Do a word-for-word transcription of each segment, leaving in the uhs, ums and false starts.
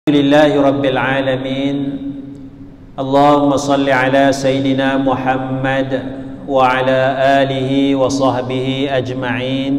Alhamdulillahi Rabbil Alamin. Allahumma salli ala Sayyidina Muhammad wa ala alihi wa sahbihi ajma'in.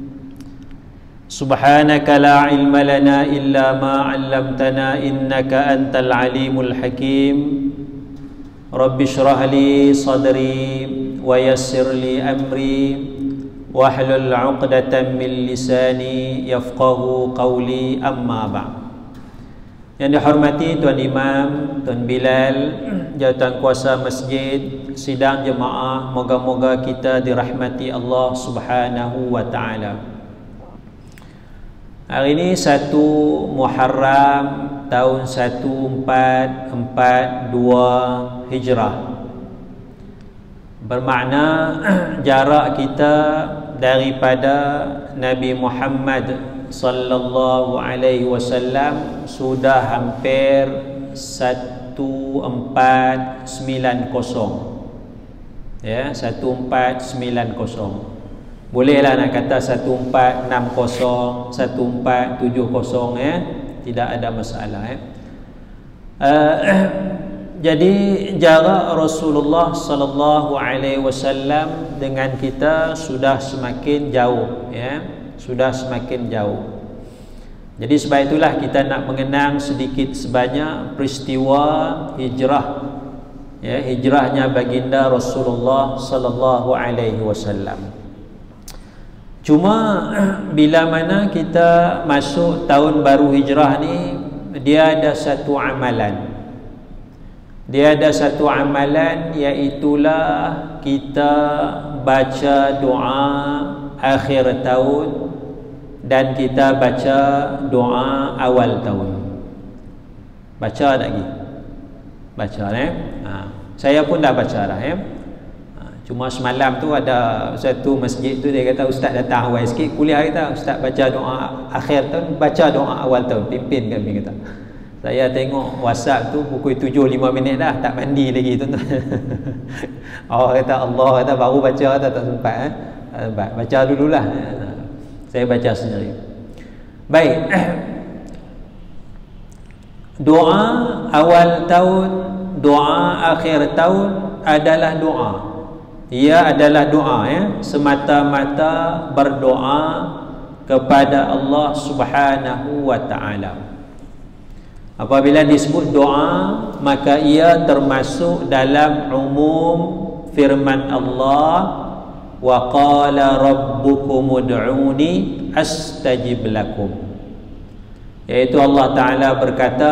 Subhanaka la ilma lana illa ma 'allamtana innaka antal alimul hakim. Rabbi shrah li sadri wa yassir li amri wahlul 'uqdatam min lisani yafqahu qawli, amma ba'd. Yang dihormati Tuan Imam, Tuan Bilal, jawatan kuasa masjid, sidang jemaah, moga-moga kita dirahmati Allah Subhanahu wa taala. Hari ini satu Muharram tahun seribu empat ratus empat puluh dua Hijrah. Bermakna jarak kita daripada Nabi Muhammad sallallahu alaihi wasallam sudah hampir seribu empat ratus sembilan puluh. Ya, seribu empat ratus sembilan puluh. Bolehlah nak kata seribu empat ratus enam puluh, seribu empat ratus tujuh puluh, ya. Tidak ada masalah, ya. Uh, jadi jarak Rasulullah sallallahu alaihi wasallam dengan kita sudah semakin jauh, ya. Sudah semakin jauh. Jadi sebab itulah kita nak mengenang sedikit sebanyak peristiwa hijrah, ya, hijrahnya baginda Rasulullah sallallahu alaihi wasallam. Cuma bila mana kita masuk tahun baru hijrah ni, dia ada satu amalan. Dia ada satu amalan, iaitulah kita baca doa akhir tahun dan kita baca doa awal tahun. Baca tak lagi? Baca, eh? Ha. Saya pun dah baca dah, eh? Ha. Cuma semalam tu ada satu masjid tu, dia kata ustaz datang awal sikit kuliah, kita ustaz baca doa akhir tahun, baca doa awal tahun, pimpin kami kata. Saya tengok WhatsApp tu pukul tujuh lima minit dah, tak mandi lagi tuan-tuan. Oh kata Allah kata baru baca, kata tak sempat, eh? Baca dululah. Saya baca sendiri. Baik. Doa awal tahun, doa akhir tahun adalah doa. Ia adalah doa, ya, semata-mata berdoa kepada Allah Subhanahu wa taala. Apabila disebut doa, maka ia termasuk dalam umum firman Allah, wa qala rabbukum ud'uni astajib lakum. Yaitu Allah Ta'ala berkata,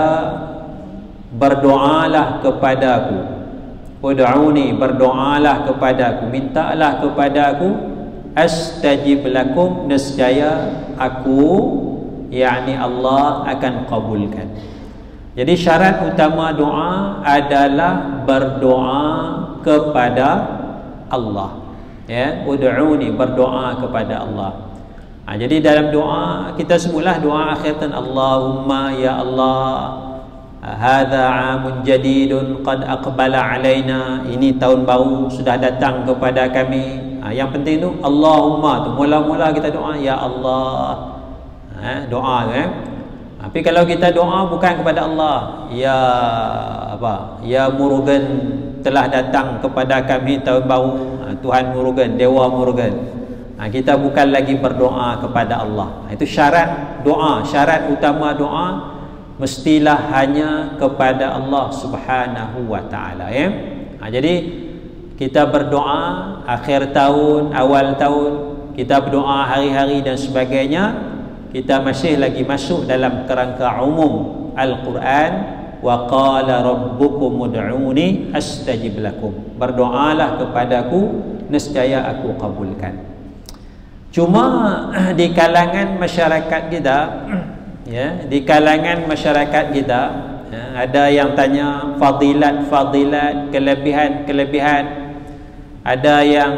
berdoalah kepadaku, ud'uni, berdoalah kepadaku, mintalah kepadaku, astajib lakum, nescaya aku, yakni Allah, akan kabulkan. Jadi syarat utama doa adalah berdoa kepada Allah, ya, ud'uni, berdoa kepada Allah. Ha, jadi dalam doa kita sebutlah doa akhir tahun, Allahumma ya Allah, hadza 'amun jadidun qad aqbala alaina, ini tahun baru sudah datang kepada kami. Ha, yang penting tu Allahumma tu, mula-mula kita doa ya Allah. Ha, doa, eh? Tapi kalau kita doa bukan kepada Allah, ya apa? Ya Murugan telah datang kepada kami tahun baru, ha, Tuhan Murugan, Dewa Murugan. Ha, kita bukan lagi berdoa kepada Allah. Ha, itu syarat doa, syarat utama doa mestilah hanya kepada Allah Subhanahu wa taala, ya. Ha, jadi kita berdoa akhir tahun, awal tahun, kita berdoa hari-hari dan sebagainya. Kita masih lagi masuk dalam kerangka umum Al-Quran, wa qala rabbukum ud'uni astajib lakum, berdoalah kepadaku, nescaya aku kabulkan. Cuma di kalangan masyarakat kita, ya, di kalangan masyarakat kita, ya, ada yang tanya fadilat-fadilat, kelebihan-kelebihan. Ada yang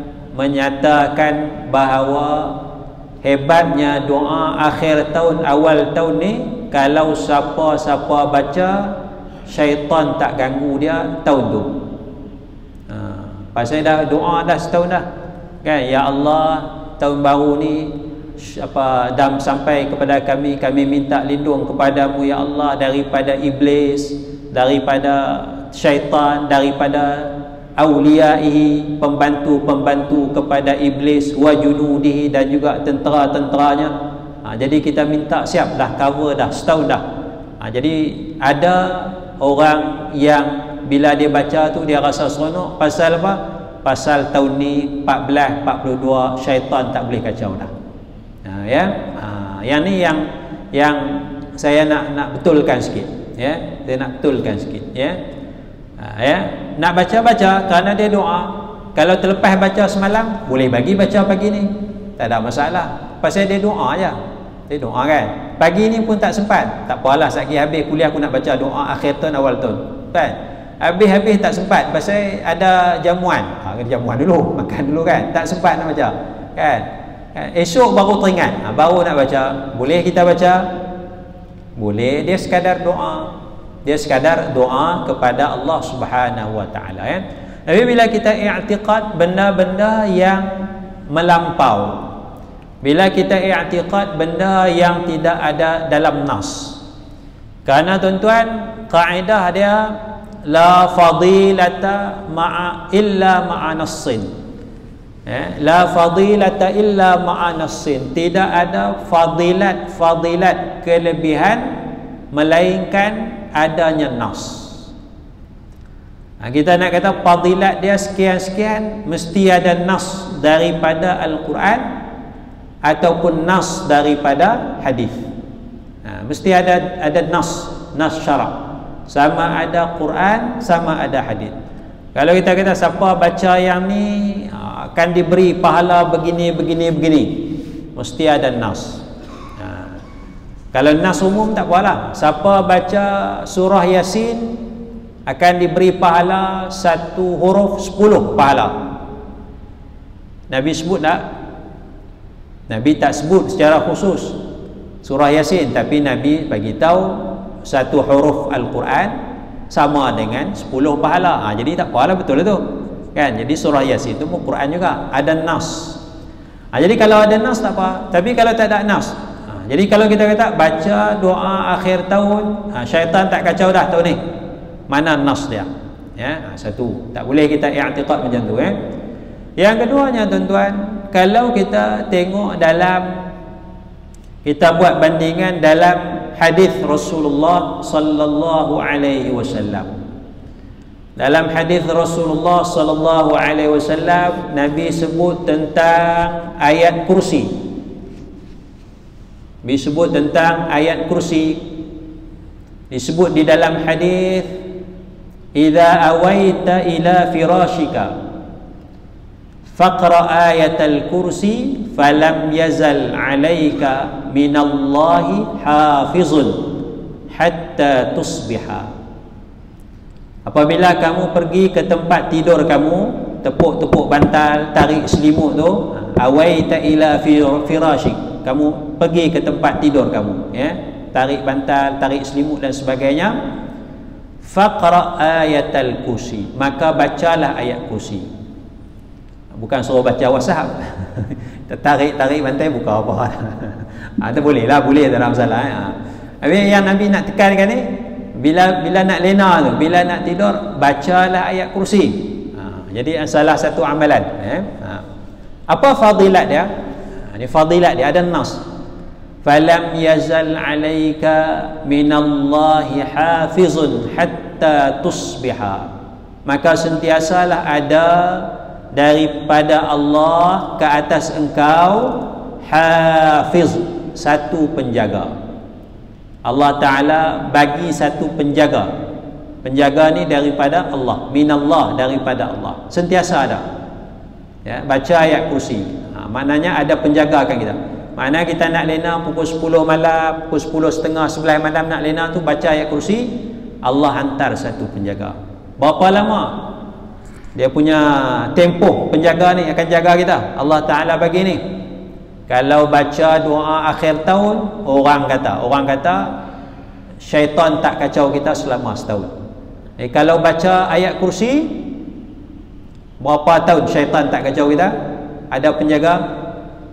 menyatakan bahawa hebatnya doa akhir tahun, awal tahun ni, kalau siapa-siapa baca, syaitan tak ganggu dia tahun tu. Ha, pasal dah doa dah setahun dah, kan? Ya Allah, tahun baru ni apa dan sampai kepada kami, kami minta lindung kepadamu ya Allah daripada iblis, daripada syaitan, daripada awliyaihi, pembantu-pembantu kepada iblis, wa junudihi, dan juga tentera-tenteranya. Ha, jadi kita minta siap dah, cover dah, setahun dah. Ha, jadi ada orang yang bila dia baca tu dia rasa seronok. Pasal apa? Pasal tahun ni empat belas empat puluh dua syaitan tak boleh kacau dah. Ha, ya. Ha, yang ni yang yang saya nak nak betulkan sikit, ya. Saya nak betulkan sikit, ya. Ha, ya. Nak baca-baca kerana dia doa. Kalau terlepas baca semalam, boleh bagi baca pagi ni. Tak ada masalah. Pasal dia doa aja. Dia doa kan. Pagi ni pun tak sempat. Tak apalah, sekali habis kuliah aku nak baca doa akhir tahun awal tahun. Kan? Habis-habis tak sempat pasal ada jamuan. Ha, jamuan dulu, makan dulu kan. Tak sempat nak baca. Kan? Esok baru teringat. Ha, baru nak baca. Boleh kita baca? Boleh. Dia sekadar doa. Dia sekadar doa kepada Allah Subhanahu Wa Taala, ya. Tapi bila kita i'tiqad benda-benda yang melampau, bila kita i'tiqad benda yang tidak ada dalam nas, kerana tuan-tuan, kaedah dia la fadilata ma'a illa ma'a nassin, ya. La fadilata illa ma'a nassin. Tidak ada fadilat-fadilat kelebihan melainkan adanya nas. Ha, kita nak kata fadilat dia sekian-sekian, mesti ada nas daripada Al-Quran ataupun nas daripada hadis. Ha, mesti ada ada nas, nas syarak. Sama ada Quran, sama ada hadis. Kalau kita kata siapa baca yang ni akan diberi pahala begini begini begini, mesti ada nas. Kalau nas umum tak apalah. Siapa baca surah Yasin akan diberi pahala satu huruf sepuluh pahala. Nabi sebut tak? Nabi tak sebut secara khusus surah Yasin, tapi Nabi bagi tahu satu huruf Al-Quran sama dengan sepuluh pahala. Ha, jadi tak apalah, betul tu. Kan? Jadi surah Yasin tu pun Quran juga, ada nas. Ha, jadi kalau ada nas tak apa. Tapi kalau tak ada nas, jadi kalau kita kata baca doa akhir tahun, ha, syaitan tak kacau dah tahun ni, mana nas dia? Ya, ha, satu, tak boleh kita i'tiqad macam tu, eh. Yang keduanya tuan-tuan, kalau kita tengok dalam, kita buat bandingan dalam hadis Rasulullah sallallahu alaihi wasallam. Dalam hadis Rasulullah sallallahu alaihi wasallam, Nabi sebut tentang ayat kursi. Disebut tentang ayat kursi. Disebut di dalam hadis, idza awaita ila firashika faqra ayatal kursi falam yazal alaika minallahi hafizun hatta tusbiha. Apabila kamu pergi ke tempat tidur kamu, tepuk-tepuk bantal, tarik selimut tu, awaita ila firashik, kamu pergi ke tempat tidur kamu, ya, tarik bantal, tarik selimut dan sebagainya. Faqra ayatal kursi, maka bacalah ayat kursi. Bukan suruh baca WhatsApp. Tarik-tarik bantal buka apa. Ha, tu boleh lah, boleh, tak ada masalah. Ha. Tapi yang Nabi nak tekankan ni, bila bila nak lena tu, bila nak tidur, bacalah ayat kursi. Ha, jadi salah satu amalan, eh. Ha. Apa fadilat dia? Ini fadilat dia, ada nas. Falam yazal alaika minallahi hafizun hatta tusbiha, maka sentiasalah ada daripada Allah ke atas engkau hafiz, satu penjaga. Allah Ta'ala bagi satu penjaga. Penjaga ni daripada Allah, minallah, daripada Allah, sentiasa ada, ya. Baca ayat kursi, ha, maknanya ada penjaga akan kita. Maknanya kita nak lena pukul sepuluh malam, pukul sepuluh setengah, sebelas malam nak lena tu, baca ayat kursi, Allah hantar satu penjaga. Berapa lama dia punya tempoh penjaga ni akan jaga kita? Allah Ta'ala bagi ni, kalau baca doa akhir tahun, orang kata orang kata syaitan tak kacau kita selama setahun. Eh, kalau baca ayat kursi, berapa tahun syaitan tak kacau kita? Ada penjaga.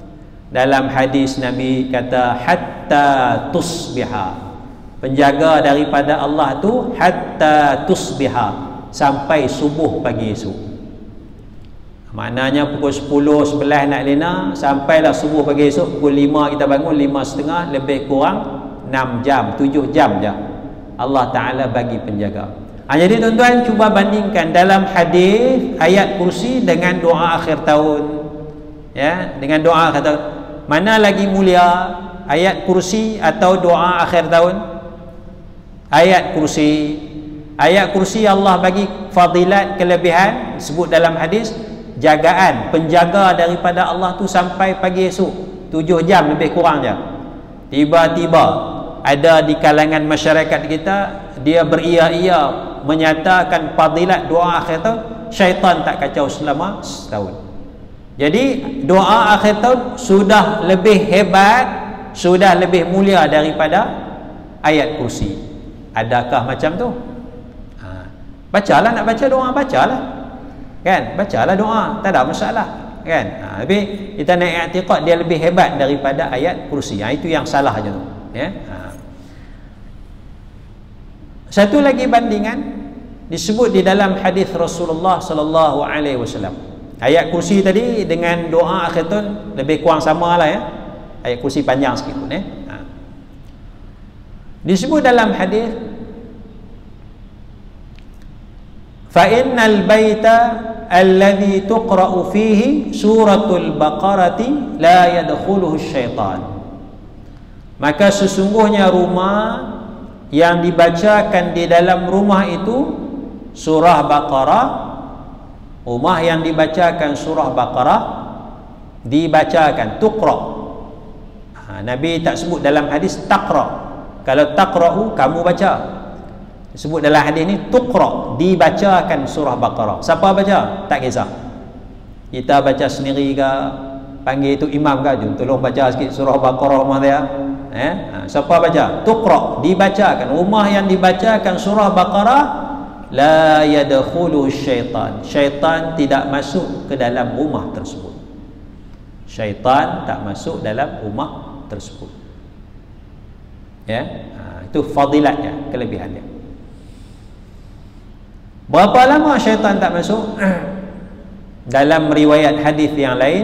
Dalam hadis Nabi kata hatta tusbiha, penjaga daripada Allah tu hatta tusbiha, sampai subuh pagi esok. Maknanya pukul sepuluh, sebelas nak lena, sampailah subuh pagi esok pukul lima kita bangun, lima setengah, lebih kurang enam jam, tujuh jam je Allah Ta'ala bagi penjaga. Ha, jadi tuan-tuan cuba bandingkan dalam hadis ayat kursi dengan doa akhir tahun, ya, dengan doa akhir tahun, mana lagi mulia, ayat kursi atau doa akhir tahun? Ayat kursi. Ayat kursi Allah bagi fadilat, kelebihan, sebut dalam hadis, jagaan, penjaga daripada Allah tu sampai pagi esok, tujuh jam lebih kurang je. Tiba-tiba ada di kalangan masyarakat kita, dia beria-ia menyatakan fadilat doa akhir tahun, syaitan tak kacau selama setahun. Jadi doa akhir tahun sudah lebih hebat, sudah lebih mulia daripada ayat kursi. Adakah macam tu? Ha. Bacalah, nak baca doa, bacalah, kan? Bacalah doa, tak ada masalah, kan? Ha, tapi kita nak i'tiqad dia lebih hebat daripada ayat kursi. Ha, itu yang salah je tu, ya. Ha. Satu lagi bandingan disebut di dalam hadis Rasulullah sallallahu alaihi wasallam. Ayat kursi tadi dengan doa akhir tahun lebih kurang samalah, ya. Ayat kursi panjang sikit pun, eh. Ha. Disebut dalam hadis, fa innal baita alladhi tuqra'u fihi suratul baqarati la yadkhuluhu syaitan. Maka sesungguhnya rumah yang dibacakan di dalam rumah itu surah Baqarah, rumah yang dibacakan surah Baqarah, dibacakan tuqra. Ha, Nabi tak sebut dalam hadis taqra. Kalau taqra'u, kamu baca. Sebut dalam hadis ni tuqra, dibacakan surah Baqarah. Siapa baca? Tak kisah. Kita baca sendiri ke, panggil itu imam ke, jom tolong baca sikit surah Baqarah rumah dia. Eh? Ha, siapa baca? Tuqra, dibacakan. Rumah yang dibacakan surah Baqarah, la yadkhulu syaitan. Syaitan tidak masuk ke dalam rumah tersebut. Syaitan tak masuk dalam rumah tersebut. Ya, ha, itu fadilatnya, kelebihannya. Berapa lama syaitan tak masuk? Dalam riwayat hadis yang lain,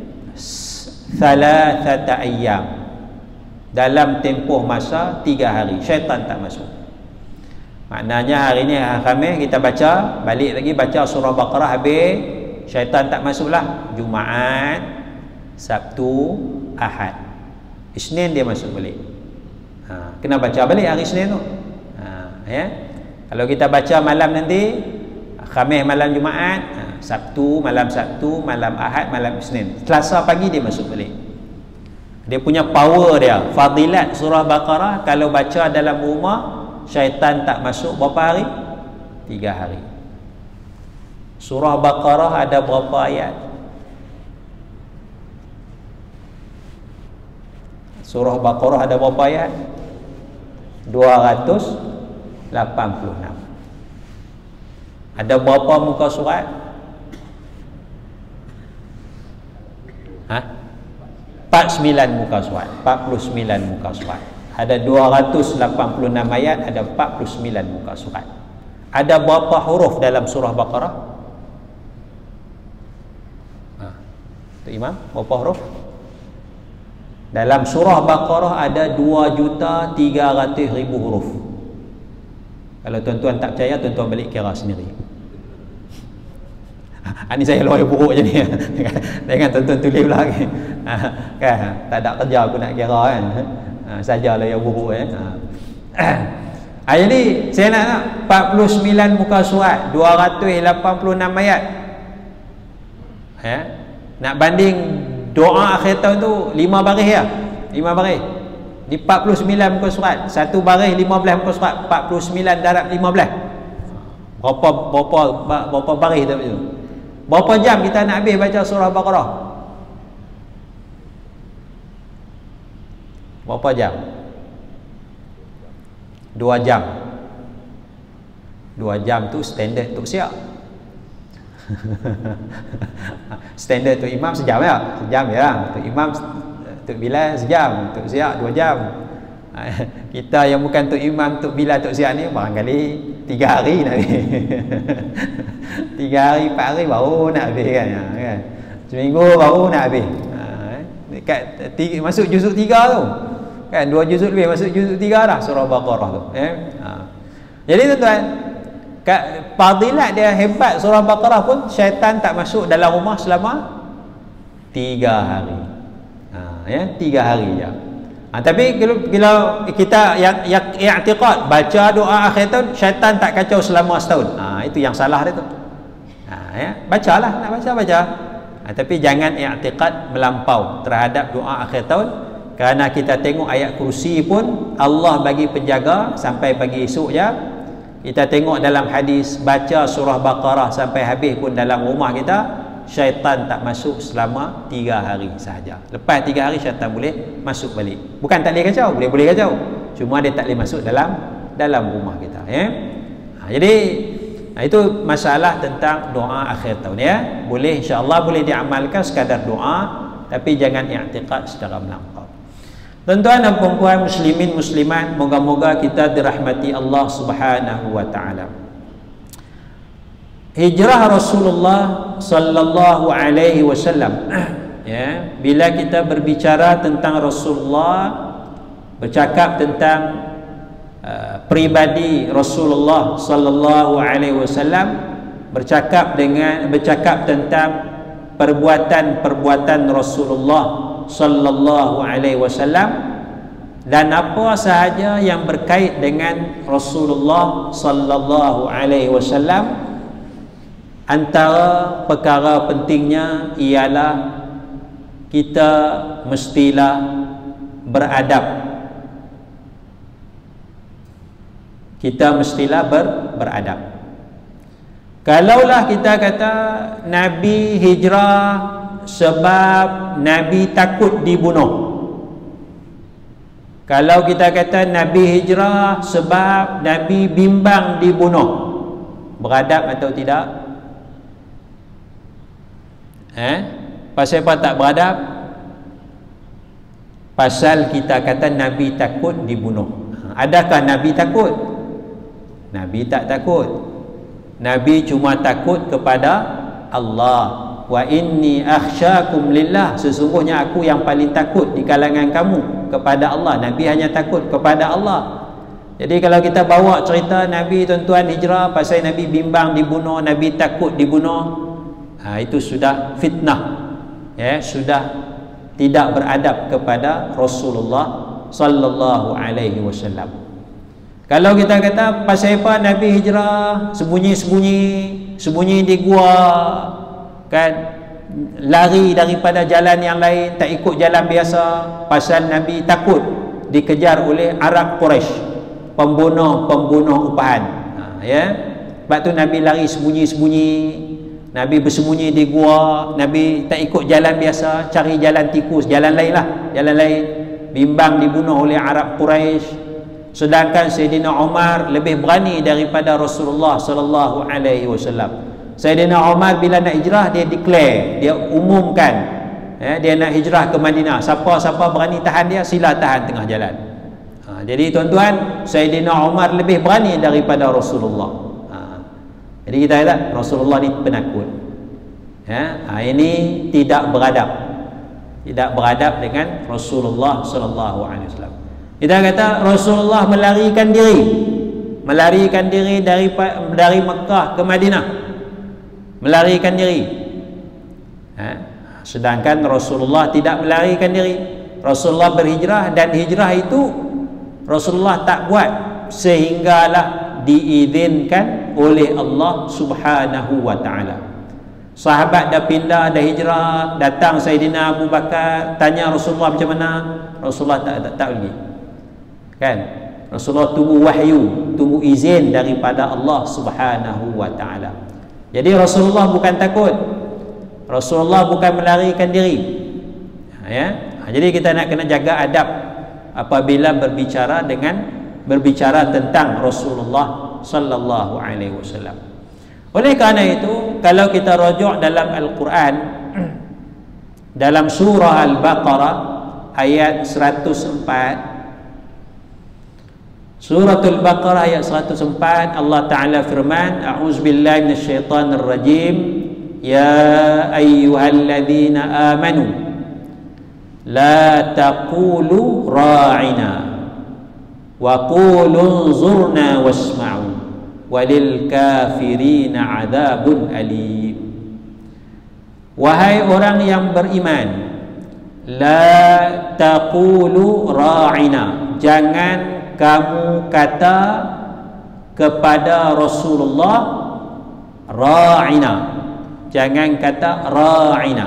thalathata ayyam, dalam tempoh masa tiga hari syaitan tak masuk. Maknanya hari ni hari Khamis kita baca, balik lagi baca surah Baqarah habis, syaitan tak masuklah. Jumaat, Sabtu, Ahad, Isnin dia masuk balik. Ha, kena baca balik hari Isnin tu. Ha, ya. Kalau kita baca malam nanti, Khamis malam Jumaat, ha, Sabtu malam Sabtu, malam Ahad, malam Isnin, Selasa pagi dia masuk balik. Dia punya power dia, fadilat surah Baqarah kalau baca dalam rumah, syaitan tak masuk berapa hari? Tiga hari. Surah Baqarah ada berapa ayat? Surah Baqarah ada berapa ayat? dua ratus lapan puluh enam. Ada berapa muka surat? Ha? empat puluh sembilan muka surat. empat puluh sembilan muka surat. Ada dua ratus lapan puluh enam ayat, ada empat puluh sembilan muka surat. Ada berapa huruf dalam surah Baqarah? Ha. Tok Imam, berapa huruf? Dalam surah Baqarah ada dua juta tiga ratus ribu huruf. Kalau tuan-tuan tak percaya, tuan-tuan balik kira sendiri. Ini saya lawyer buruk je ni. Jangan tuan-tuan tulis pula ha, kan? Tak ada kerja aku nak kira kan. Ha, saja lawyer buruk eh. Ha, jadi saya nak, nak empat puluh sembilan muka surat, dua ratus lapan puluh enam ayat. Ya. Nak banding doa akhir tahun tu lima baris ya. lima baris. Di empat puluh sembilan muka surat, satu baris lima belas muka surat, empat puluh sembilan darab lima belas. Berapa berapa berapa baris tu? Berapa jam kita nak habis baca surah Baqarah? Berapa jam? Dua jam. Dua jam tu standard untuk siap. Standard tu imam sejam ya, sejam ya. Untuk imam Tok Bilal sejam, Tok Siak dua jam. Kita yang bukan Tok Imam, Tok Bilal, Tok Siak ni barangkali tiga hari nak habis. Tiga hari, empat hari baru nak habis kan, kan? Seminggu baru nak habis. Ha, dekat tiga, masuk juzuk tiga tu. Kan dua juzuk lebih masuk juzuk tiga dah surah Baqarah tu. Eh? Ha. Jadi tuan-tuan, fadilat dia hebat surah Baqarah pun syaitan tak masuk dalam rumah selama tiga hari. Ha, ya, tiga hari je. Ha, tapi kalau, kalau kita yang yang i'tiqad baca doa akhir tahun, syaitan tak kacau selama setahun. Ha, itu yang salah dia tu. Ha, ya, bacalah, nak baca baca. Ha, tapi jangan i'tiqad melampau terhadap doa akhir tahun, kerana kita tengok ayat kursi pun Allah bagi penjaga sampai pagi esok je. Kita tengok dalam hadis baca surah Baqarah sampai habis pun dalam rumah kita, syaitan tak masuk selama tiga hari sahaja. Lepas tiga hari syaitan boleh masuk balik. Bukan tak boleh kacau, boleh boleh kacau. Cuma dia tak boleh masuk dalam dalam rumah kita. Ya. Ha, jadi ha, itu masalah tentang doa akhir tahun. Ya. Boleh, insya-Allah boleh diamalkan sekadar doa, tapi jangan i'tiqad secara melampau. Tuan-tuan dan puan-puan muslimin muslimat, moga-moga kita dirahmati Allah Subhanahu wa taala. Hijrah Rasulullah sallallahu alaihi wasallam, ya, bila kita berbicara tentang Rasulullah, bercakap tentang uh, pribadi Rasulullah sallallahu alaihi wasallam, bercakap dengan bercakap tentang perbuatan-perbuatan Rasulullah sallallahu alaihi wasallam dan apa sahaja yang berkait dengan Rasulullah sallallahu alaihi wasallam. Antara perkara pentingnya ialah kita mestilah beradab. Kita mestilah ber, beradab. Kalaulah kita kata Nabi hijrah sebab Nabi takut dibunuh. Kalau kita kata Nabi hijrah sebab Nabi bimbang dibunuh, beradab atau tidak? Eh? Pasal apa tak beradab? Pasal kita kata Nabi takut dibunuh. Adakah Nabi takut? Nabi tak takut. Nabi cuma takut kepada Allah. Wa inni akhsyakum lillah, sesungguhnya aku yang paling takut di kalangan kamu kepada Allah. Nabi hanya takut kepada Allah. Jadi kalau kita bawa cerita Nabi tuan-tuan hijrah pasal Nabi bimbang dibunuh, Nabi takut dibunuh, ha, itu sudah fitnah, ya, sudah tidak beradab kepada Rasulullah sallallahu alaihi wasallam. Kalau kita kata pasal apa Nabi hijrah sembunyi-sembunyi, sembunyi di gua, kan, lari daripada jalan yang lain, tak ikut jalan biasa, pasal Nabi takut dikejar oleh Arab Quraisy, pembunuh-pembunuh upahan, ha, ya. Sebab tu Nabi lari sembunyi-sembunyi, Nabi bersembunyi di gua, Nabi tak ikut jalan biasa, cari jalan tikus, jalan lain lah, jalan lain, bimbang dibunuh oleh Arab Quraisy. Sedangkan Sayyidina Umar lebih berani daripada Rasulullah sallallahu alaihi wasallam. Sayyidina Umar bila nak hijrah, dia declare, dia umumkan, eh, dia nak hijrah ke Madinah. Siapa-siapa berani tahan dia, sila tahan tengah jalan. Ha, jadi tuan-tuan, Sayyidina Umar lebih berani daripada Rasulullah. Ha, jadi kita kata Rasulullah ni penakut. Ya, ha, ini tidak beradab, tidak beradab dengan Rasulullah sallallahu alaihi wasallam. Kita kata Rasulullah melarikan diri, melarikan diri dari dari Mekah ke Madinah, melarikan diri. Ha? Sedangkan Rasulullah tidak melarikan diri. Rasulullah berhijrah, dan hijrah itu Rasulullah tak buat sehinggalah diizinkan oleh Allah Subhanahu wa taala. Sahabat dah pindah, dah hijrah, datang Sayyidina Abu Bakar tanya Rasulullah macam mana, Rasulullah tak tak, tak lagi. Kan? Rasulullah tunggu wahyu, tunggu izin daripada Allah Subhanahu wa taala. Jadi Rasulullah bukan takut, Rasulullah bukan melarikan diri, ya. Jadi kita nak kena jaga adab apabila berbicara dengan berbicara tentang Rasulullah sallallahu alaihi wasallam. Oleh kerana itu, kalau kita rujuk dalam Al-Quran, dalam surah Al-Baqarah ayat seratus empat. Suratul Baqarah ayat seratus empat, Allah Ta'ala firman, a'udzubillahi minasyaitanir rajim, ya ayyuhalladzina amanu la taqulu ra'ina wa qulu zurna wasma'u walil kafirina adzabun alim. Wahai orang yang beriman, la taqulu ra'ina, jangan kamu kata kepada Rasulullah ra'ina, jangan kata ra'ina.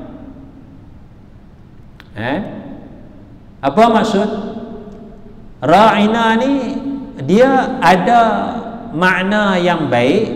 Eh? Apa maksud? Ra'ina ni dia ada makna yang baik,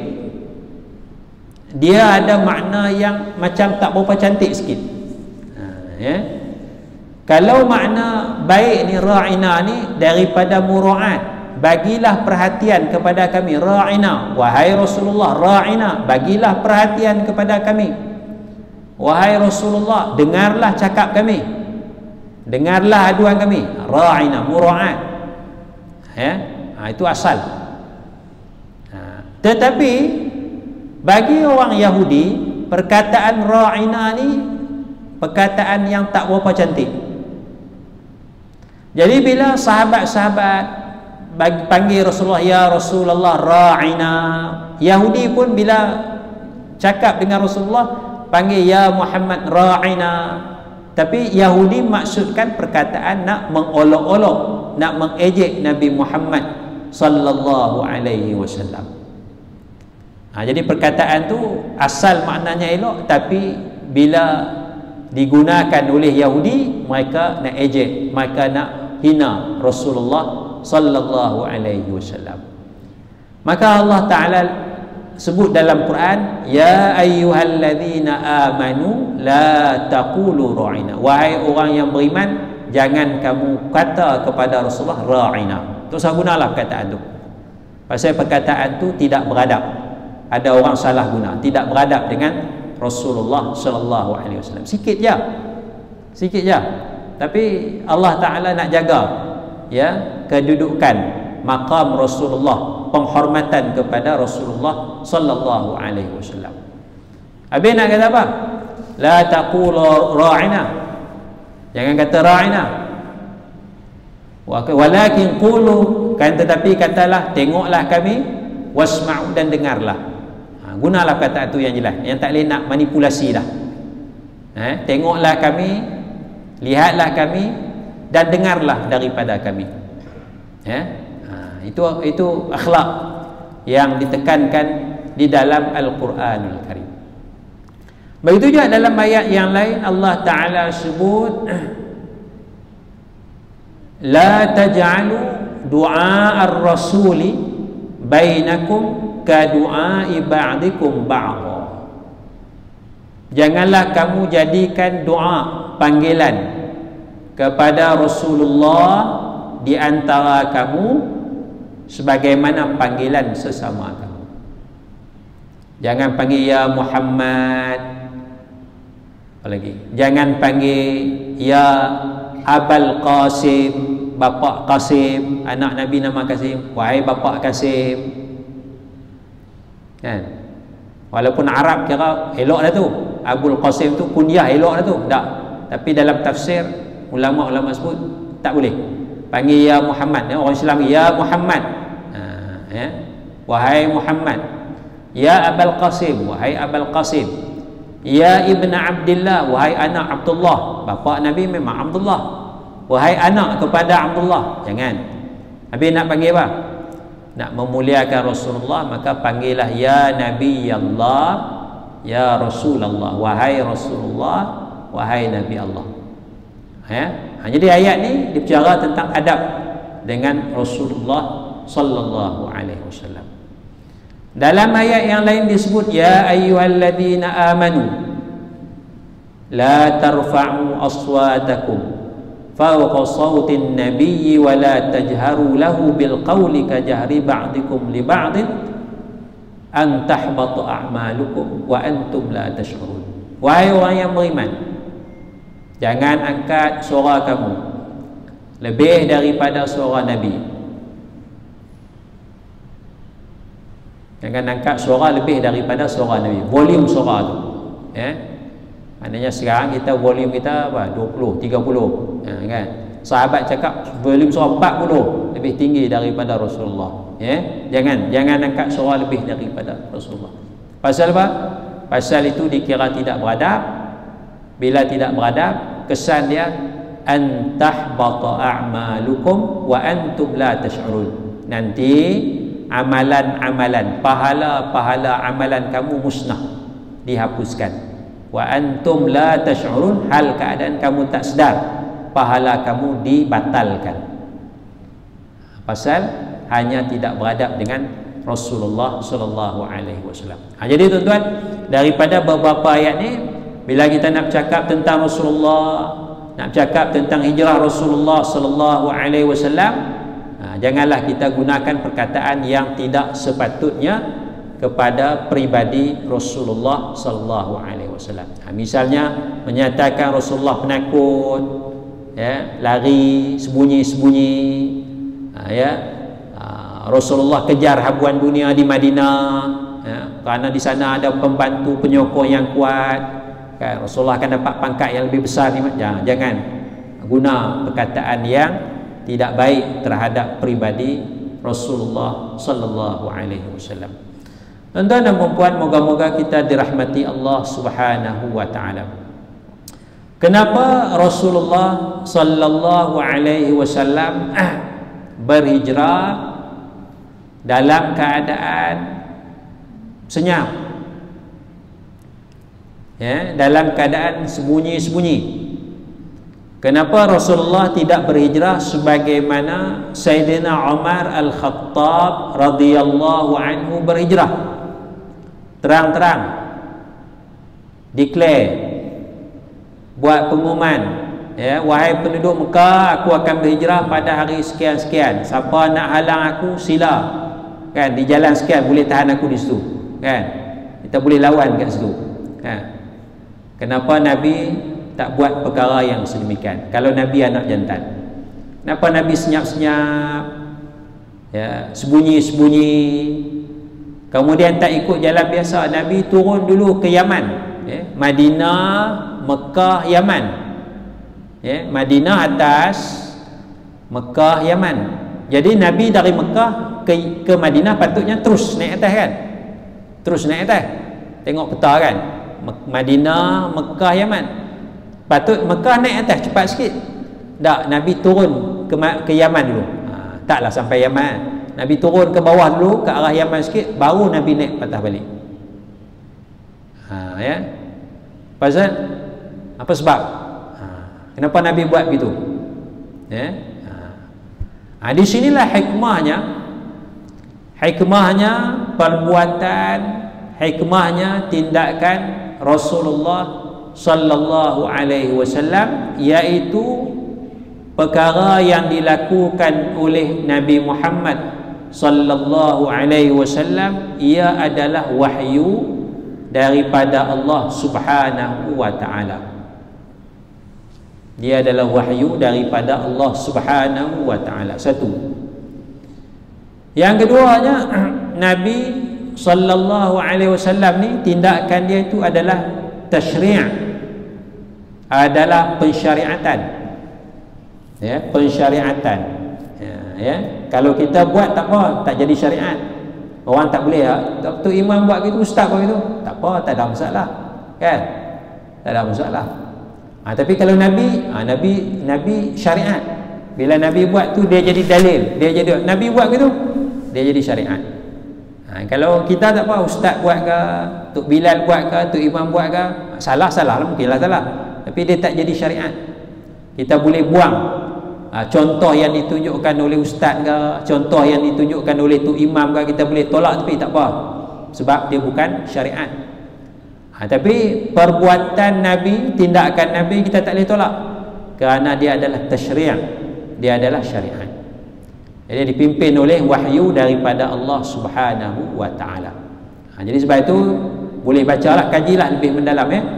dia ada makna yang macam tak berapa cantik sikit. Ha, ya. Kalau makna baik ni ra'ina ni daripada mura'at, bagilah perhatian kepada kami, ra'ina, wahai Rasulullah, ra'ina, bagilah perhatian kepada kami, wahai Rasulullah, dengarlah cakap kami, dengarlah aduan kami, ra'ina, mura'at. Ya, ha, itu asal. Ha, tetapi bagi orang Yahudi, perkataan ra'ina ni perkataan yang tak berapa cantik. Jadi bila sahabat-sahabat bagi panggil Rasulullah, ya Rasulullah ra'ina, Yahudi pun bila cakap dengan Rasulullah panggil ya Muhammad ra'ina. Tapi Yahudi maksudkan perkataan nak mengolok-olok, nak mengejek Nabi Muhammad sallallahu alaihi wasallam. Ha, jadi perkataan tu asal maknanya elok, tapi bila digunakan oleh Yahudi, mereka nak ejek, mereka nak hina Rasulullah sallallahu alaihi wasallam. Maka Allah Ta'ala sebut dalam Quran, ya ayyuhalladzina amanu la taqulu ra'ina, wahai orang yang beriman, jangan kamu kata kepada Rasulullah ra'ina. Tak usah gunalah perkataan tu, pasal perkataan tu tidak beradab. Ada orang salah guna, tidak beradab dengan Rasulullah sallallahu alaihi wasallam. Sikit je, sikit je. Tapi Allah Ta'ala nak jaga ya kedudukan maqam Rasulullah, penghormatan kepada Rasulullah sallallahu alaihi wasallam. Habis nak kata apa? La taqulu ra'ina, jangan kata ra'ina, walakin qulu, kan, tetapi katalah tengoklah kami, wasma'u, dan dengarlah. Ha, gunalah perkataan tu yang jelas, yang tak boleh nak manipulasi dah. Eh, tengoklah kami, lihatlah kami, dan dengarlah daripada kami. Ya, ha, itu itu akhlak yang ditekankan di dalam Al-Quranul Karim. Begitu juga dalam ayat yang lain Allah Ta'ala sebut, la taj'alu du'a ar-rasuli bainakum ka du'ai ba'dikum ba'dha. Janganlah kamu jadikan doa panggilan kepada Rasulullah di antara kamu sebagaimana panggilan sesama kamu. Jangan panggil ya Muhammad, apalagi jangan panggil ya Abul Qasim, Bapak Qasim, anak Nabi nama Qasim, wahai Bapak Qasim, kan? Walaupun Arab kira elok dah tu, Abul Qasim tu kunyah elok dah tu, tak. Tapi dalam tafsir ulama-ulama sebut tak boleh panggil ya Muhammad, ya, orang Islam ya Muhammad, ha, ya, wahai Muhammad, ya Abul Qasim, wahai Abul Qasim, ya Ibn Abdillah, wahai anak Abdullah, bapa Nabi memang Abdullah, wahai anak kepada Abdullah. Jangan. Habis nak panggil apa? Nak memuliakan Rasulullah, maka panggillah ya Nabi Allah, ya Rasulullah, wahai Rasulullah, wahai Nabi Allah. Ya? Ha, jadi ayat ni berbicara tentang adab dengan Rasulullah sallallahu alaihi wasallam. Dalam ayat yang lain disebut ya ayyuhalladzina amanu la tarfa'u aswatakum fawqa sawtin nabiyyi wa la tajharu lahu bil qawli ka jahri ba'dikum li ba'din an tahbata a'malukum wa antum la tash'urun. Wahai orang yang beriman, Jangan angkat suara kamu lebih daripada suara Nabi. Jangan angkat suara lebih daripada suara Nabi. Volume suara tu, ya. Maknanya sekarang kita volume kita apa? dua puluh, tiga puluh, ya, kan? Sahabat cakap volume suara empat puluh, lebih tinggi daripada Rasulullah, ya. Jangan jangan angkat suara lebih daripada Rasulullah. Pasal apa? Pasal itu dikira tidak beradab. Bila tidak beradab, kesan dia antahbata a'malukum wa antum la tash'urun. Nanti amalan-amalan, pahala-pahala amalan kamu musnah, dihapuskan. Wa antum la tash'urun, hal keadaan kamu tak sedar, pahala kamu dibatalkan. Pasal hanya tidak beradab dengan Rasulullah sallallahu alaihi wasallam. Ha, jadi tuan-tuan, daripada beberapa ayat ni, bila kita nak cakap tentang Rasulullah, nak cakap tentang hijrah Rasulullah sallallahu alaihi wasallam, ha, janganlah kita gunakan perkataan yang tidak sepatutnya kepada pribadi Rasulullah sallallahu alaihi wasallam. Ha, misalnya menyatakan Rasulullah penakut, ya, lari sembunyi-sembunyi, ha, ya, ha, Rasulullah kejar habuan dunia di Madinah, ya, kerana di sana ada pembantu penyokong yang kuat, kan? Rasulullah akan dapat pangkat yang lebih besar ni. Jangan, jangan guna perkataan yang tidak baik terhadap pribadi Rasulullah sallallahu alaihi wasallam. Tuan-tuan dan puan-puan, moga-moga kita dirahmati Allah Subhanahu wa taala. Kenapa Rasulullah sallallahu alaihi wasallam berhijrah dalam keadaan senyap, ya, dalam keadaan sembunyi-sembunyi? Kenapa Rasulullah tidak berhijrah sebagaimana Sayyidina Umar Al-Khattab radhiyallahu anhu berhijrah? Terang-terang declare, buat pengumuman, ya, wahai penduduk Mekah, aku akan berhijrah pada hari sekian-sekian. Siapa nak halang aku, sila, kan? Di jalan sekian boleh tahan aku di situ, kan? Kita boleh lawan kat situ, kan? Kenapa Nabi tak buat perkara yang sedemikian? Kalau Nabi anak jantan, kenapa Nabi senyap-senyap, ya, sembunyi-sembunyi, kemudian tak ikut jalan biasa? Nabi turun dulu ke Yaman, ya, Madinah, Mekah, Yaman, ya, Madinah atas, Mekah, Yaman. Jadi Nabi dari Mekah ke, ke Madinah patutnya terus naik atas, kan? Terus naik atas, tengok peta, kan? Madinah, Mekah, Yaman. Patut Mekah naik atas cepat sikit. Tak, Nabi turun ke, ke Yaman dulu. Ha, taklah sampai Yaman, Nabi turun ke bawah dulu, ke arah Yaman sikit, baru Nabi naik patah balik. Ha, ya. Pasal apa sebab? Ha, kenapa Nabi buat begitu? Ya. Ha. Ha, di sinilah hikmahnya. Hikmahnya perbuatan, hikmahnya tindakan Rasulullah sallallahu alaihi wasallam, iaitu perkara yang dilakukan oleh Nabi Muhammad sallallahu alaihi wasallam, ia adalah wahyu daripada Allah Subhanahu wa taala. Dia adalah wahyu daripada Allah Subhanahu wa taala. Satu. Yang keduanya, Nabi sallallahu alaihi wasallam ni, tindakan dia itu adalah tasyri', adalah pensyariatan, ya, pensyariatan, ya, ya. Kalau kita buat tak apa, tak jadi syariat. Orang tak boleh, tu imam buat gitu, ustaz buat gitu, tak apa, tak ada masalah, kan? Tak ada masalah. Ha, tapi kalau Nabi, ha, Nabi Nabi syariat. Bila Nabi buat tu, dia jadi dalil, dia jadi, Nabi buat gitu, dia jadi syariat. Ha, kalau kita tak apa, ustaz buat ke, Tok Bilal buat ke, Tok Imam buat ke, salah salah lah, mungkinlah salah, tapi dia tak jadi syariat. Kita boleh buang ha, contoh yang ditunjukkan oleh ustaz ke, contoh yang ditunjukkan oleh Tok Imam ke, kita boleh tolak, tapi tak apa, sebab dia bukan syariat. Ha, tapi perbuatan Nabi, tindakan Nabi, kita tak boleh tolak, kerana dia adalah tasyri', dia adalah syariat. Jadi dipimpin oleh wahyu daripada Allah Subhanahu wa taala. Ha, jadi sebab itu boleh bacalah, kajilah lebih mendalam, ya.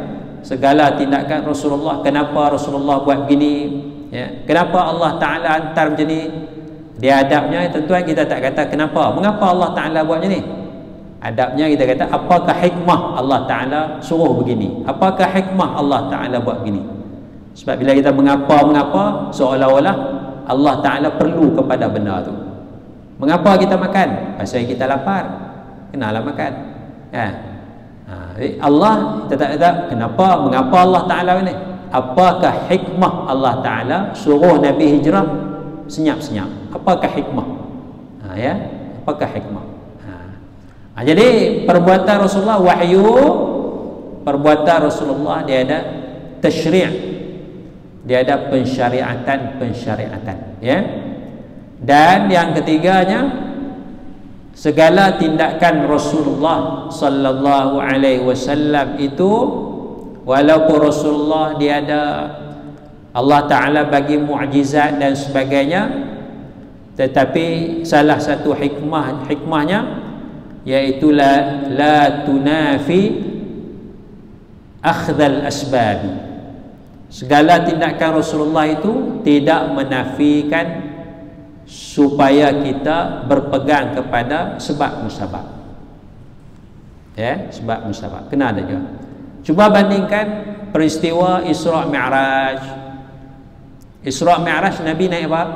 segala tindakan Rasulullah. Kenapa Rasulullah buat begini, ya? Kenapa Allah Ta'ala hantar macam ni? Dia adabnya, tuan-tuan, kita tak kata kenapa, mengapa Allah Ta'ala buat macam ni. Adabnya kita kata apakah hikmah Allah Ta'ala suruh begini, apakah hikmah Allah Ta'ala buat begini. Sebab bila kita mengapa-mengapa, seolah-olah Allah Ta'ala perlu kepada benda tu. Mengapa kita makan? Pasal kita lapar, kenalah makan, ha. Ha, Allah kita tak kata kenapa, mengapa Allah Ta'ala ni, apakah hikmah Allah Ta'ala suruh Nabi hijrah senyap-senyap, apakah hikmah, ha, ya, apakah hikmah. Ha. Ha, jadi perbuatan Rasulullah wahyu, perbuatan Rasulullah dia ada tasyri', dia ada pensyariatan, pensyariatan, ya. Dan yang ketiganya, segala tindakan Rasulullah sallallahu alaihi wasallam itu, walaupun Rasulullah dia ada Allah Ta'ala bagi mukjizat dan sebagainya, tetapi salah satu hikmah hikmahnya iaitu la, la tunafi akhdhal asbab. Segala tindakan Rasulullah itu tidak menafikan supaya kita berpegang kepada sebab musabab, ya, sebab musabab kena ada juga. Cuba bandingkan peristiwa Isra Mi'raj. Isra Mi'raj Nabi naik apa?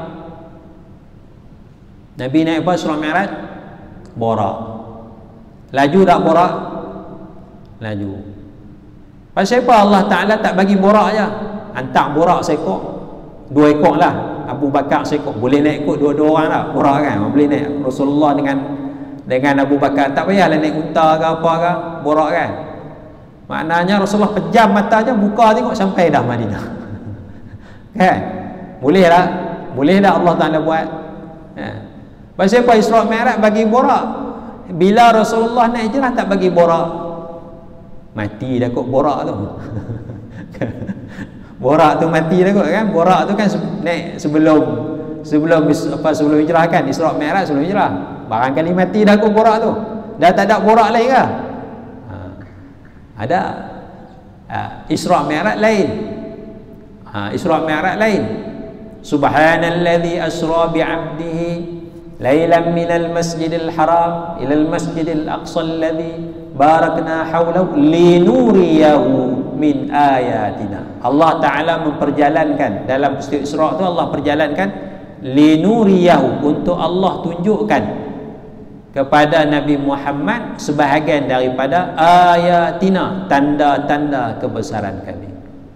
Nabi naik apa Isra Mi'raj? Borak. Laju tak borak? Laju. Pasal apa Allah Ta'ala tak bagi borak je? Hantar borak seekor, dua ekor lah. Abu Bakar seekor, boleh naik ikut dua-dua orang lah, borak kan, boleh naik. Rasulullah dengan dengan Abu Bakar tak payahlah naik unta ke apa ke, borak kan. Maknanya Rasulullah pejam mata je, buka tengok sampai dah Madinah. Kan? Boleh tak? Boleh tak Allah Ta'ala buat? Ha. Pasal apa Isra Mi'raj bagi borak? Bila Rasulullah naik hijrah tak bagi borak, mati dah kot borak tu. Borak tu mati dah kot kan. Borak tu kan naik sebelum sebelum apa sebelum hijrah kan, Isra Mi'raj sebelum hijrah. Barangkali mati dah kot borak tu. Dah tak ada borak lain ke? Ha. Ada. Ha. Isra Mi'raj lain. Ha. Isra Mi'raj lain. Subhanalladzi asra bi'abdihi lailan minal masjidil haram ilal masjidil aqsa alladzi barakna hawlahu linuriyahu min ayatina. Allah Ta'ala memperjalankan dalam peristiwa Isra tu, Allah perjalankan linuriyahu, untuk Allah tunjukkan kepada Nabi Muhammad sebahagian daripada ayatina, tanda-tanda kebesaran kami.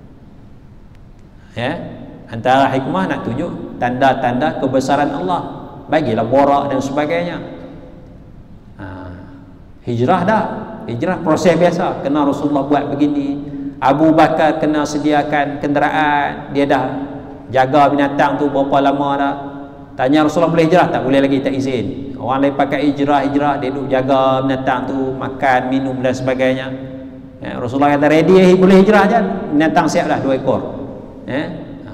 Ya, antara hikmah nak tunjuk tanda-tanda kebesaran Allah, bagilah borak dan sebagainya. Ha. Hijrah dah, hijrah proses biasa, kena Rasulullah buat begini. Abu Bakar kena sediakan kenderaan, dia dah jaga binatang tu berapa lama dah. Tanya Rasulullah boleh hijrah tak? Boleh lagi, tak izin. Orang lain pakai hijrah, hijrah, dia duduk jaga binatang tu, makan, minum dan sebagainya. Ya, Rasulullah kata ready, boleh hijrah je, binatang siap dah dua ekor. Ya.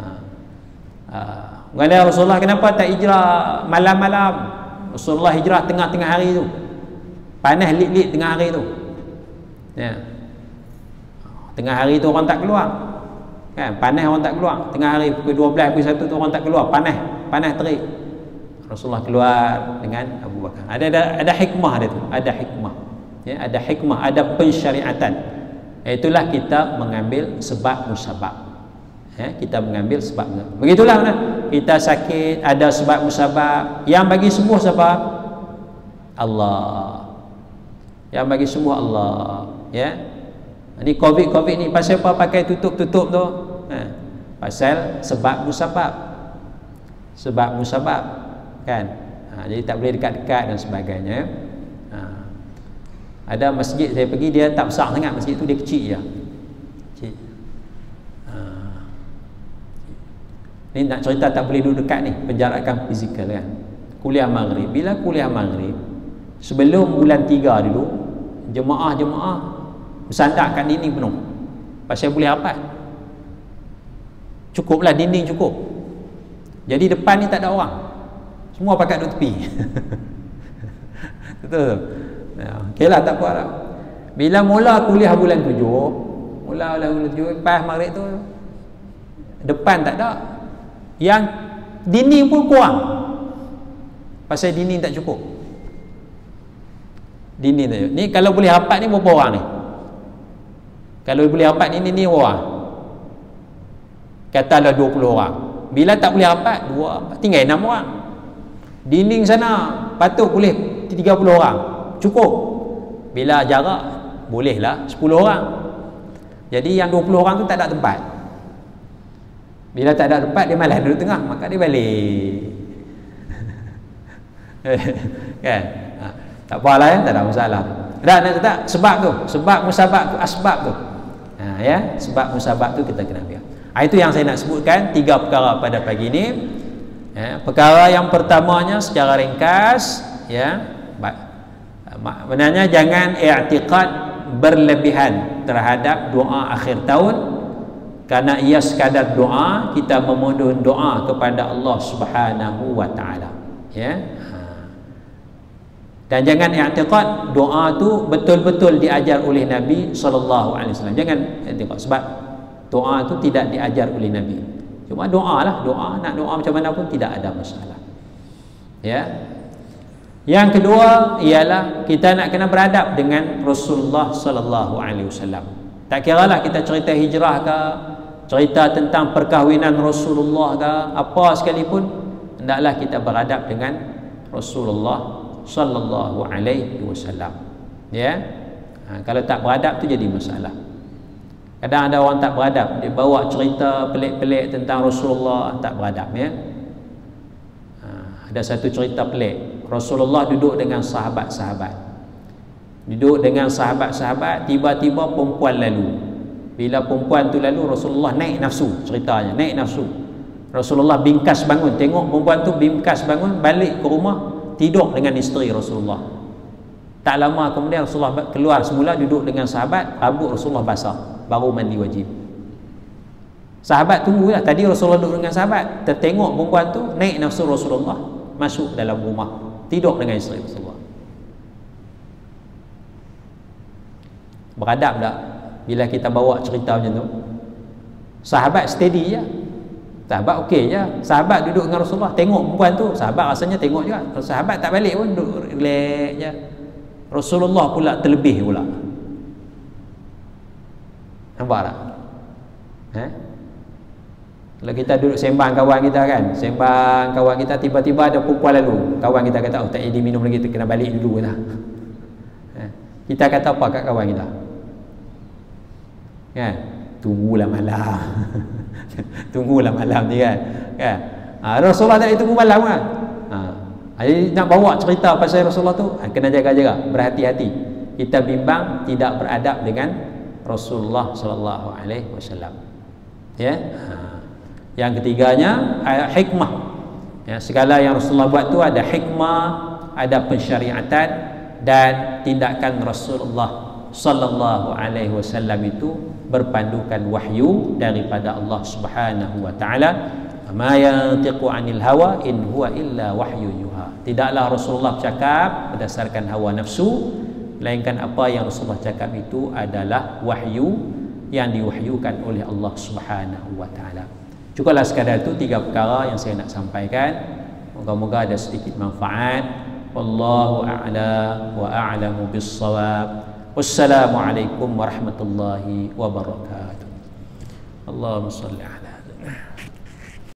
Ha. Ha. Rasulullah kenapa tak hijrah malam-malam? Rasulullah hijrah tengah-tengah hari tu, panas lit-lit tengah hari tu. Ya. Tengah hari tu orang tak keluar kan, panas orang tak keluar. Tengah hari pukul dua belas, pukul satu tu orang tak keluar, panas, panas terik. Rasulullah keluar dengan Abu Bakar. Ada ada, ada hikmah dia tu, ada hikmah. Ya, ada hikmah, ada pensyariatan. Itulah kita mengambil sebab musabab. Ya, kita mengambil sebab musabab. Begitulah mana? Kita sakit ada sebab musabab. Yang bagi sembuh siapa? Allah. Yang bagi sembuh Allah. Ya. Ni Covid-Covid ni pasal apa pakai tutup-tutup tu? Ha. Pasal sebab musabab. Sebab musabab. Kan? Ha, jadi tak boleh dekat-dekat dan sebagainya. Ha. Ada masjid saya pergi, dia tak besar sangat masjid tu, dia kecil je. Kecil. Ha. Ni nak cerita tak boleh duduk dekat ni, penjarakan fizikal kan. Kuliah maghrib. Bila kuliah maghrib, sebelum bulan tiga dulu, jemaah-jemaah bersandar kat dinding penuh. Pasal boleh apa? Cukuplah dinding cukup. Jadi depan ni tak ada orang. Semua pakat duduk tepi. Betul. Nah, okeylah tak apa lah. Bila mula kuliah bulan tujuh, Mula lah mula tujuh, lepas maghrib tu depan tak ada. Yang dinding pun kurang. Pasal dinding tak cukup. Dinding tak cukup. Ni kalau boleh rapat ni berapa orang ni? Kalau boleh rapat ni, ni, ni orang. Katalah dua puluh orang. Bila tak boleh rapat, dua, tinggal enam orang. Dinding sana patut boleh tiga puluh orang. Cukup. Bila jarak, bolehlah sepuluh orang. Jadi yang dua puluh orang tu tak ada tempat. Bila tak ada tempat, dia malas duduk tengah, maka dia balik. Kan? Ha, tak apalah ya, tak ada masalah. Dan tak, sebab tu, sebab musabab tu, asbab tu. Ha, ya, sebab musabab tu kita kena biar. Ha, itu yang saya nak sebutkan, tiga perkara pada pagi ini. Ya, perkara yang pertamanya secara ringkas, ya, maknanya jangan i'tiqad berlebihan terhadap doa akhir tahun, kerana ia sekadar doa, kita memohon doa kepada Allah Subhanahu wa taala, ya. Dan jangan i'tiqad doa tu betul-betul diajar oleh Nabi sallallahu alaihi wasallam. Jangan i'tiqad, sebab doa tu tidak diajar oleh Nabi. Cuma doa lah, doa, nak doa macam mana pun tidak ada masalah. Ya. Yang kedua ialah kita nak kena beradab dengan Rasulullah sallallahu alaihi wasallam. Tak kiralah kita cerita hijrah ke, cerita tentang perkahwinan Rasulullah ke, apa sekalipun, hendaklah kita beradab dengan Rasulullah sallallahu alaihi wasallam. Ya. Ha, kalau tak beradab tu jadi masalah. Kadang ada orang tak beradab, dia bawa cerita pelik-pelik tentang Rasulullah, tak beradab, ya. Ha, ada satu cerita pelik. Rasulullah duduk dengan sahabat-sahabat. Duduk dengan sahabat-sahabat, tiba-tiba perempuan lalu. Bila perempuan tu lalu, Rasulullah naik nafsu, ceritanya, naik nafsu. Rasulullah bingkas bangun, tengok perempuan tu bingkas bangun, balik ke rumah, tidur dengan isteri Rasulullah. Tak lama kemudian Rasulullah keluar semula, duduk dengan sahabat, rambut Rasulullah basah, baru mandi wajib. Sahabat tunggulah, tadi Rasulullah duduk dengan sahabat, tertengok perempuan tu naik nafsu Rasulullah, masuk dalam rumah, tidur dengan isteri Rasulullah. Beradab tak bila kita bawa cerita macam tu? Sahabat steady je, sahabat okey je. Sahabat duduk dengan Rasulullah, tengok perempuan tu, sahabat rasanya tengok juga. Sahabat tak balik pun, duduk relax je. Rasulullah pula terlebih pula. Nampak tak? Eh? Kalau kita duduk sembang kawan kita kan, sembang kawan kita, tiba-tiba ada perempuan lalu, kawan kita kata, oh tak jadi minum lagi, kena balik dulu lah. Eh? Kita kata apa kat kawan kita? Kan? Tunggulah malam. Tunggulah malam ni kan. Kan? Ha, Rasulullah tak tunggu malam kan. Ha, jadi nak bawa cerita pasal Rasulullah tu, ha, kena jaga-jaga, berhati-hati. Kita bimbang tidak beradab dengan Rasulullah sallallahu alaihi wasallam. Ya. Ha. Yang ketiganya, hikmah. Ya, segala yang Rasulullah buat tu ada hikmah, ada pensyariatan, dan tindakan Rasulullah sallallahu alaihi wasallam itu berpandukan wahyu daripada Allah Subhanahu wa taala. Ma yantiqu 'anil hawa in huwa illa wahyu yuha. Tidaklah Rasulullah bercakap berdasarkan hawa nafsu, melainkan apa yang Rasulullah cakap itu adalah wahyu yang diwahyukan oleh Allah Subhanahu wa taala. Cukuplah sekadar itu tiga perkara yang saya nak sampaikan. Moga-moga ada sedikit manfaat. Wallahu a'la wa a'lamu bis-shawab. Wassalamualaikum warahmatullahi wabarakatuh. Allahumma shalli